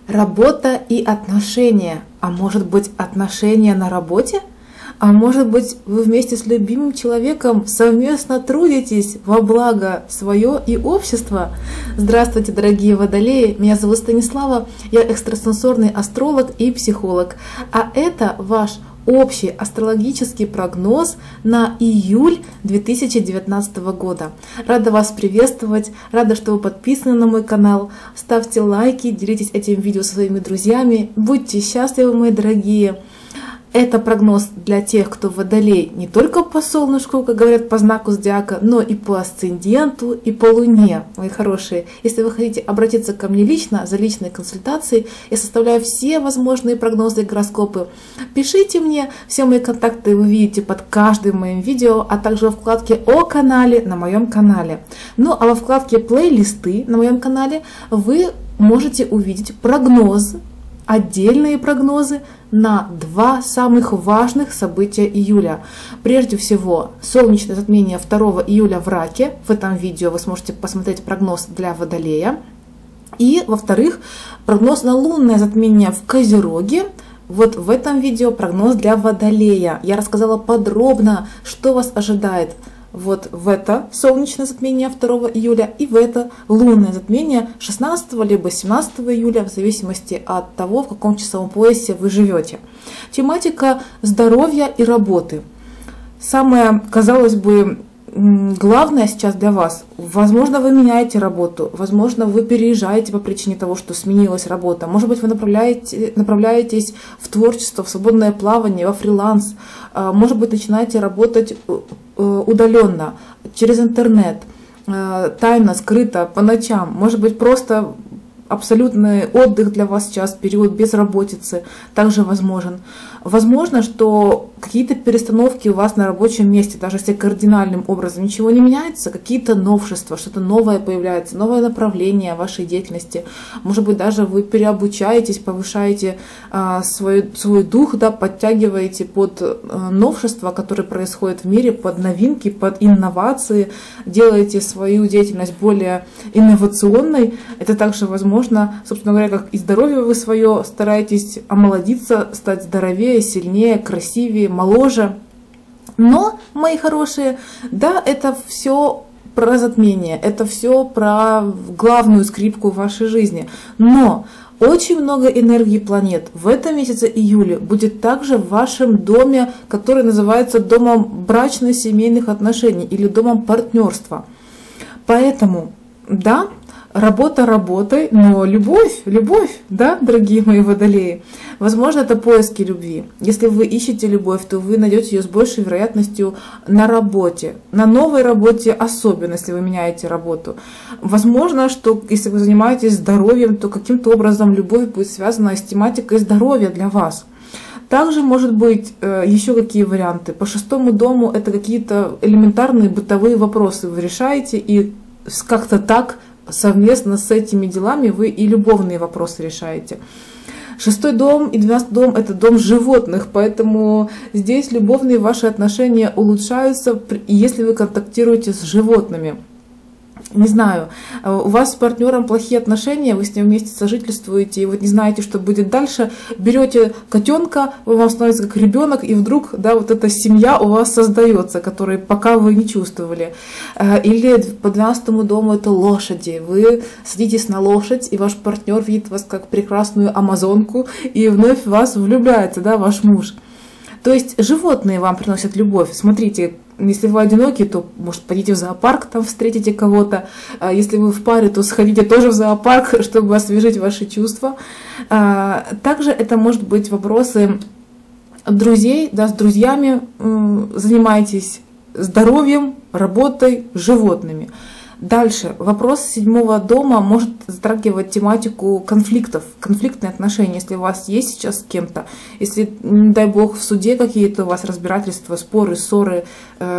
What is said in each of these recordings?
Работа и отношения. А может быть, отношения на работе? А может быть, вы вместе с любимым человеком совместно трудитесь во благо свое и общество? Здравствуйте, дорогие водолеи! Меня зовут Станислава, я экстрасенсорный астролог и психолог. А это ваш общий астрологический прогноз на июль 2019 года. Рада вас приветствовать, рада, что вы подписаны на мой канал. Ставьте лайки, делитесь этим видео со своими друзьями. Будьте счастливы, мои дорогие! Это прогноз для тех, кто водолей не только по солнышку, как говорят, по знаку зодиака, но и по асценденту, и по луне, мои хорошие. Если вы хотите обратиться ко мне лично, за личной консультацией, я составляю все возможные прогнозы и гороскопы. Пишите мне, все мои контакты вы видите под каждым моим видео, а также во вкладке «О канале» на моем канале. Ну а во вкладке «Плейлисты» на моем канале вы можете увидеть прогнозы, отдельные прогнозы на два самых важных события июля. Прежде всего, солнечное затмение 2 июля в Раке. В этом видео вы сможете посмотреть прогноз для Водолея. И, во-вторых, прогноз на лунное затмение в Козероге. Вот в этом видео прогноз для Водолея. Я рассказала подробно, что вас ожидает вот в это солнечное затмение 2 июля и в это лунное затмение 16 либо 17 июля, в зависимости от того, в каком часовом поясе вы живете. Тематика здоровья и работы. Самое, казалось бы, главное сейчас для вас: возможно, вы меняете работу, возможно, вы переезжаете по причине того, что сменилась работа, может быть, вы направляетесь в творчество, в свободное плавание, во фриланс, может быть, начинаете работать удаленно, через интернет, тайно, скрыто, по ночам, может быть, просто абсолютный отдых для вас сейчас, период безработицы также возможен. Возможно, что какие-то перестановки у вас на рабочем месте, даже если кардинальным образом ничего не меняется, какие-то новшества, что-то новое появляется, новое направление вашей деятельности. Может быть, даже вы переобучаетесь, повышаете свой дух, да, подтягиваете под новшества, которые происходят в мире, под новинки, под инновации, делаете свою деятельность более инновационной. Это также возможно, собственно говоря, как и здоровье вы свое стараетесь омолодиться, стать здоровее, сильнее, красивее, моложе. Но, мои хорошие, да, это все про затмение, это все про главную скрипку в вашей жизни. Но очень много энергии планет в этом месяце июля будет также в вашем доме, который называется домом брачно-семейных отношений или домом партнерства. Поэтому, да, работа работой, но любовь, да, дорогие мои водолеи. Возможно, это поиски любви. Если вы ищете любовь, то вы найдете ее с большей вероятностью на работе, на новой работе, особенно если вы меняете работу. Возможно, что если вы занимаетесь здоровьем, то каким-то образом любовь будет связана с тематикой здоровья для вас. Также может быть еще какие варианты. По 6-му дому это какие-то элементарные бытовые вопросы вы решаете, и как-то так совместно с этими делами вы и любовные вопросы решаете. 6-й дом и 12-й дом – это дом животных, поэтому здесь любовные ваши отношения улучшаются, если вы контактируете с животными. Не знаю, у вас с партнером плохие отношения, вы с ним вместе сожительствуете, и вот не знаете, что будет дальше, берете котенка, он вам становится как ребенок, и вдруг, да, вот эта семья у вас создается, которой пока вы не чувствовали. Или по 12-му дому это лошади, вы садитесь на лошадь, и ваш партнер видит вас как прекрасную амазонку, и вновь в вас влюбляется, да, ваш муж. То есть животные вам приносят любовь. Смотрите, если вы одиноки, то, может, пойдите в зоопарк, там встретите кого-то. Если вы в паре, то сходите тоже в зоопарк, чтобы освежить ваши чувства. Также это может быть вопросы друзей, да, с друзьями. Занимайтесь здоровьем, работой, животными. Дальше. Вопрос 7-го дома может затрагивать тематику конфликтов, конфликтные отношения, если у вас есть сейчас с кем-то, если, не дай бог, в суде какие-то у вас разбирательства, споры, ссоры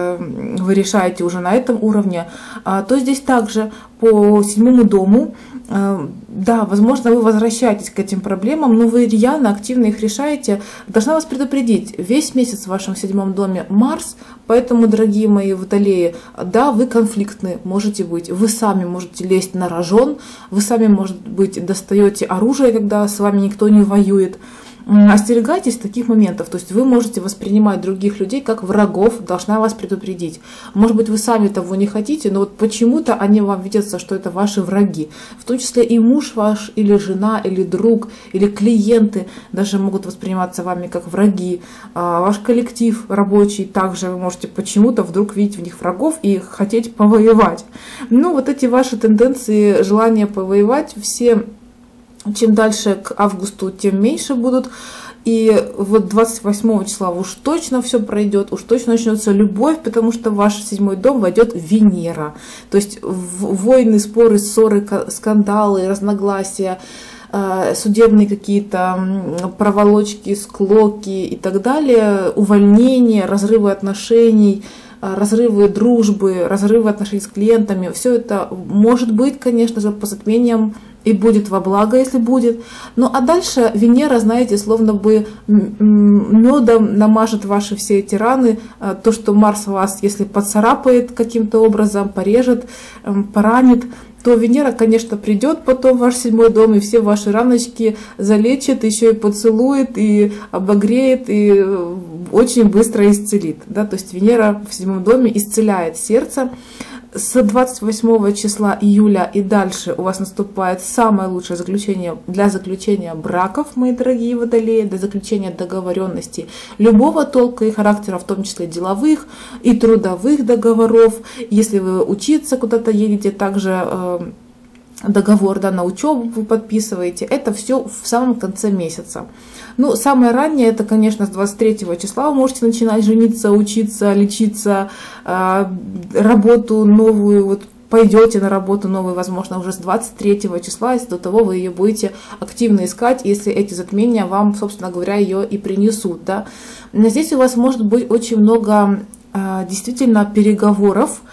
вы решаете уже на этом уровне, то здесь также по 7-му дому Да, возможно, вы возвращаетесь к этим проблемам, но вы рьяно, активно их решаете. Должна вас предупредить, весь месяц в вашем 7-м доме Марс, поэтому, дорогие мои водолеи, да, вы конфликтны, можете быть, вы сами можете лезть на рожон, вы сами, может быть, достаете оружие, когда с вами никто не воюет. Остерегайтесь таких моментов, то есть вы можете воспринимать других людей как врагов, должна вас предупредить. Может быть, вы сами того не хотите, но вот почему-то они вам видятся, что это ваши враги. В том числе и муж ваш, или жена, или друг, или клиенты даже могут восприниматься вами как враги. Ваш коллектив рабочий также вы можете почему-то вдруг видеть в них врагов и хотеть повоевать. Ну, вот эти ваши тенденции, желание повоевать, все... Чем дальше к августу, тем меньше будут. И вот 28 числа уж точно все пройдет, уж точно начнется любовь, потому что в ваш 7-й дом войдет Венера. То есть войны, споры, ссоры, скандалы, разногласия, судебные какие-то проволочки, склоки и так далее, увольнения, разрывы отношений, разрывы дружбы, разрывы отношений с клиентами. Все это может быть, конечно же, по затмениям и будет во благо, если будет. Ну а дальше Венера, знаете, словно бы медом намажет ваши все эти раны. То, что Марс вас, если поцарапает каким-то образом, порежет, поранит, то Венера, конечно, придет потом в ваш 7-й дом и все ваши раночки залечит, еще и поцелует, и обогреет, и очень быстро исцелит. Да? То есть Венера в 7-м доме исцеляет сердце. С 28 числа июля и дальше у вас наступает самое лучшее заключение для заключения браков, мои дорогие водолеи, для заключения договоренностей любого толка и характера, в том числе деловых и трудовых договоров. Если вы учиться куда-то едете, также договор, да, на учебу вы подписываете. Это все в самом конце месяца. Ну, самое раннее, это, конечно, с 23 числа вы можете начинать жениться, учиться, лечиться, работу новую, вот пойдете на работу новую, возможно, уже с 23 числа, если до того вы ее будете активно искать, если эти затмения вам, собственно говоря, ее и принесут. Да. Но здесь у вас может быть очень много действительно переговоров,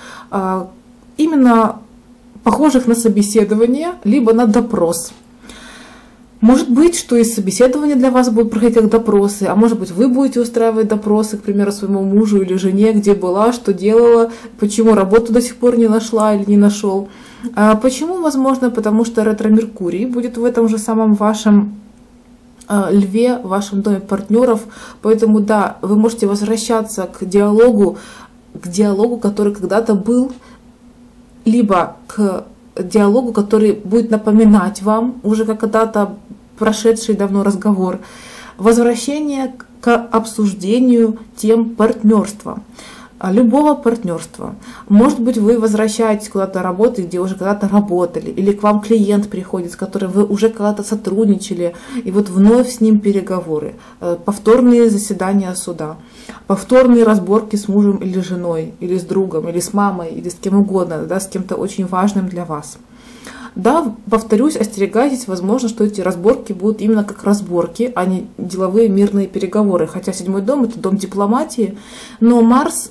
именно похожих на собеседование, либо на допрос. Может быть, что и собеседование для вас будет проходить как допросы, а может быть, вы будете устраивать допросы, к примеру, своему мужу или жене, где была, что делала, почему работу до сих пор не нашла или не нашел. Почему? Возможно, потому что ретро-Меркурий будет в этом же самом вашем льве, в вашем доме партнеров. Поэтому, да, вы можете возвращаться к диалогу, который когда-то был, либо к диалогу, который будет напоминать вам уже как когда-то прошедший давно разговор. Возвращение к обсуждению тем партнерства, любого партнерства. Может быть, вы возвращаетесь куда-то работать, где уже когда-то работали, или к вам клиент приходит, с которым вы уже когда-то сотрудничали, и вот вновь с ним переговоры, повторные заседания суда, повторные разборки с мужем или женой, или с другом, или с мамой, или с кем угодно, да, с кем-то очень важным для вас. Да, повторюсь, остерегайтесь, возможно, что эти разборки будут именно как разборки, а не деловые мирные переговоры. Хотя 7-й дом – это дом дипломатии, но Марс,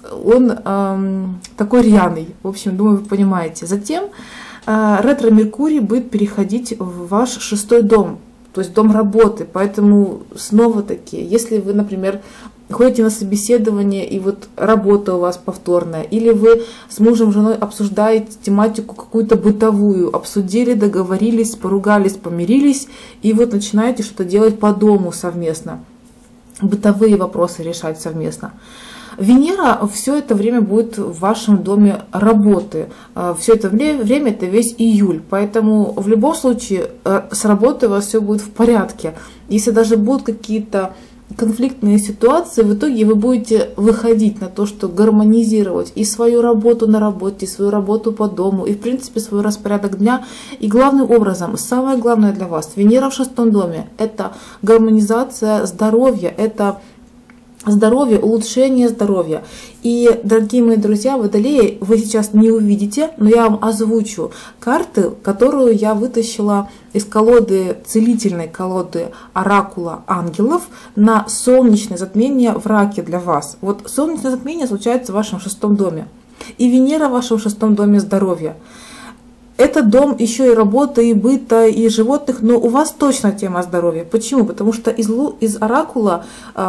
он такой рьяный, в общем, думаю, вы понимаете. Затем ретро-Меркурий будет переходить в ваш 6-й дом, то есть дом работы. Поэтому снова-таки, если вы, например, ходите на собеседование, и вот работа у вас повторная, или вы с мужем, женой обсуждаете тематику какую-то бытовую, обсудили, договорились, поругались, помирились, и вот начинаете что-то делать по дому совместно, бытовые вопросы решать совместно. Венера все это время будет в вашем доме работы. Все это время, это весь июль. Поэтому в любом случае с работой у вас все будет в порядке. Если даже будут какие-то конфликтные ситуации, в итоге вы будете выходить на то, что гармонизировать и свою работу на работе, и свою работу по дому, и в принципе свой распорядок дня. И главным образом, самое главное для вас, Венера в 6-м доме, это гармонизация здоровья, это здоровье, улучшение здоровья. И, дорогие мои друзья, водолеи, вы сейчас не увидите, но я вам озвучу карты, которую я вытащила из колоды, целительной колоды оракула ангелов на солнечное затмение в Раке для вас. Вот солнечное затмение случается в вашем 6-м доме. И Венера в вашем 6-м доме здоровья. это дом еще и работы, и быта, и животных, но у вас точно тема здоровья. Почему? Потому что из оракула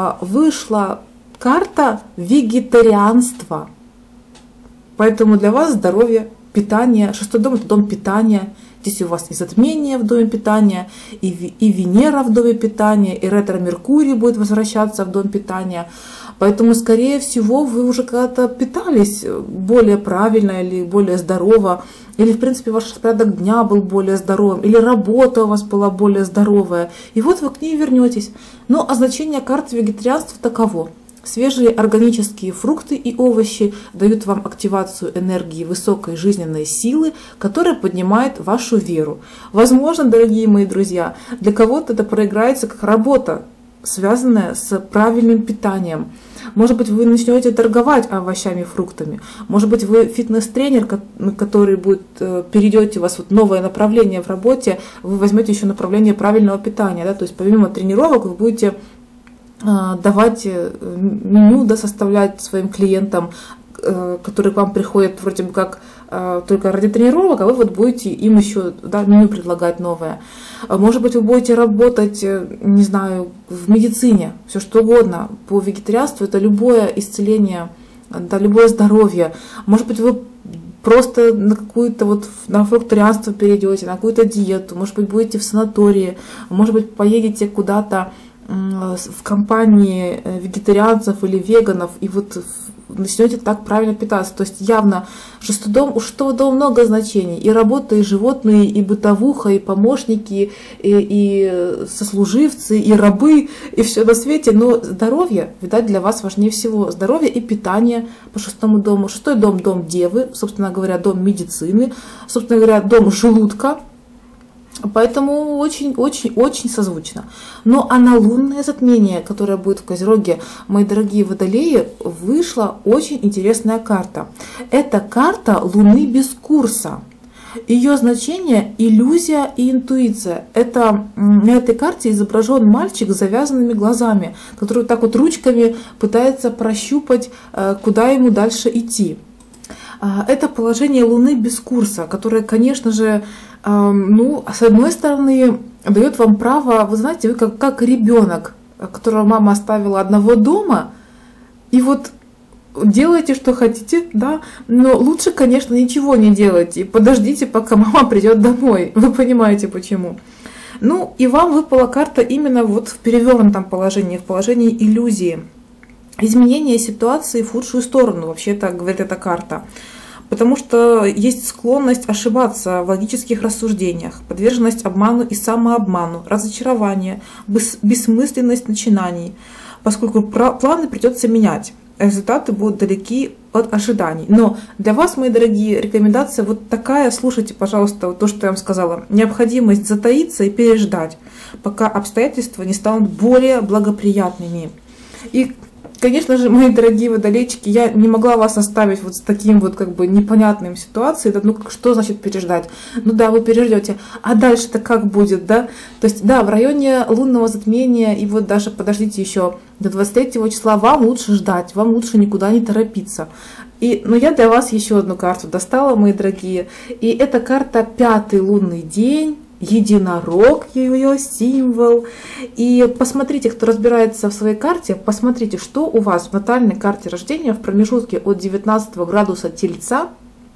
вышла карта вегетарианства. Поэтому для вас здоровье, питание. 6-й дом – это дом питания. Здесь у вас и затмение в доме питания, и Венера в доме питания, и ретро-Меркурий будет возвращаться в дом питания. Поэтому, скорее всего, вы уже когда-то питались более правильно или более здорово, или, в принципе, ваш распорядок дня был более здоровым, или работа у вас была более здоровая. И вот вы к ней вернетесь. Но значение карты вегетарианства таково. Свежие органические фрукты и овощи дают вам активацию энергии высокой жизненной силы, которая поднимает вашу веру. Возможно, дорогие мои друзья, для кого-то это проиграется как работа, связанная с правильным питанием. Может быть, вы начнете торговать овощами и фруктами. Может быть, вы фитнес-тренер, который будет, перейдете у вас вот новое направление в работе, вы возьмете еще направление правильного питания. Да? То есть помимо тренировок вы будете давать меню, да, составлять своим клиентам, которые к вам приходят вроде бы как только ради тренировок, а вы вот будете им еще, да, меню предлагать новое. Может быть, вы будете работать, не знаю, в медицине, все что угодно. По вегетарианству это любое исцеление, да, любое здоровье. Может быть, вы просто на какую-то вот на фрукторианство перейдете, на какую-то диету, может быть, будете в санатории, может быть, поедете куда-то в компании вегетарианцев или веганов, и вот начнете так правильно питаться. То есть явно 6-й дом, у 6-го дома много значений. И работа, и животные, и бытовуха, и помощники, и сослуживцы, и рабы, и все на свете. Но здоровье, видать, для вас важнее всего. Здоровье и питание по 6-му дому. 6-й дом – дом девы, собственно говоря, дом медицины, собственно говоря, дом желудка. Поэтому очень созвучно. Но а на лунное затмение, которое будет в Козероге, мои дорогие водолеи, вышла очень интересная карта. Это карта Луны без курса. Ее значение – иллюзия и интуиция. На этой карте изображен мальчик с завязанными глазами, который так вот ручками пытается прощупать, куда ему дальше идти. Это положение Луны без курса, которое, конечно же, ну, с одной стороны, дает вам право, вы знаете, вы как ребенок, которого мама оставила одного дома, и вот делайте, что хотите, да, но лучше, конечно, ничего не делайте, подождите, пока мама придет домой, вы понимаете почему. Ну, и вам выпала карта именно вот в перевернутом положении, в положении иллюзии. Изменение ситуации в худшую сторону, вообще так говорит эта карта. Потому что есть склонность ошибаться в логических рассуждениях, подверженность обману и самообману, разочарование, бессмысленность начинаний, поскольку планы придется менять, результаты будут далеки от ожиданий. Но для вас, мои дорогие, рекомендация вот такая, слушайте, пожалуйста, вот то, что я вам сказала, необходимость затаиться и переждать, пока обстоятельства не станут более благоприятными. И конечно же, мои дорогие водолейчики, я не могла вас оставить вот с таким вот как бы непонятным ситуацией. Ну, что значит переждать? Ну да, вы переждете. А дальше-то как будет, да? То есть, да, в районе лунного затмения, и вот даже, подождите, еще до 23 числа вам лучше ждать, вам лучше никуда не торопиться. Но я для вас еще одну карту достала, мои дорогие. И эта карта 5-й лунный день. Единорог, ее символ. И посмотрите, кто разбирается в своей карте, посмотрите, что у вас в натальной карте рождения в промежутке от 19 градуса Тельца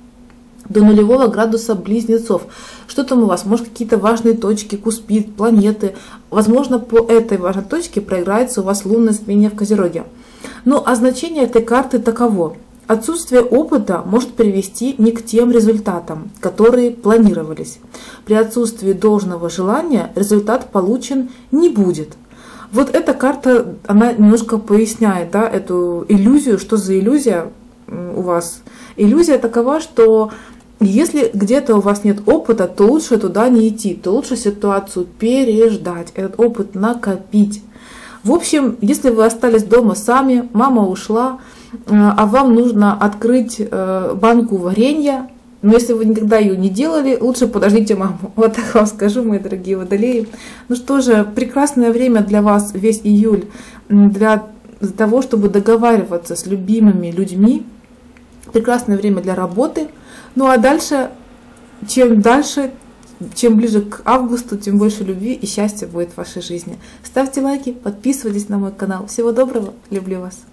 до 0 градуса Близнецов. Что там у вас? Может, какие-то важные точки, Куспид, планеты. Возможно, по этой важной точке проиграется у вас лунное затмение в Козероге. Ну, а значение этой карты таково. Отсутствие опыта может привести не к тем результатам, которые планировались. При отсутствии должного желания результат получен не будет. Вот эта карта, она немножко поясняет, да, эту иллюзию, что за иллюзия у вас. Иллюзия такова, что если где-то у вас нет опыта, то лучше туда не идти, то лучше ситуацию переждать, этот опыт накопить. В общем, если вы остались дома сами, мама ушла, а вам нужно открыть банку варенья, но если вы никогда ее не делали, лучше подождите маму. Вот так вам скажу, мои дорогие водолеи. Ну что же, прекрасное время для вас весь июль, для того, чтобы договариваться с любимыми людьми. Прекрасное время для работы. Ну а дальше чем дальше, чем ближе к августу, тем больше любви и счастья будет в вашей жизни. Ставьте лайки, подписывайтесь на мой канал. Всего доброго, люблю вас.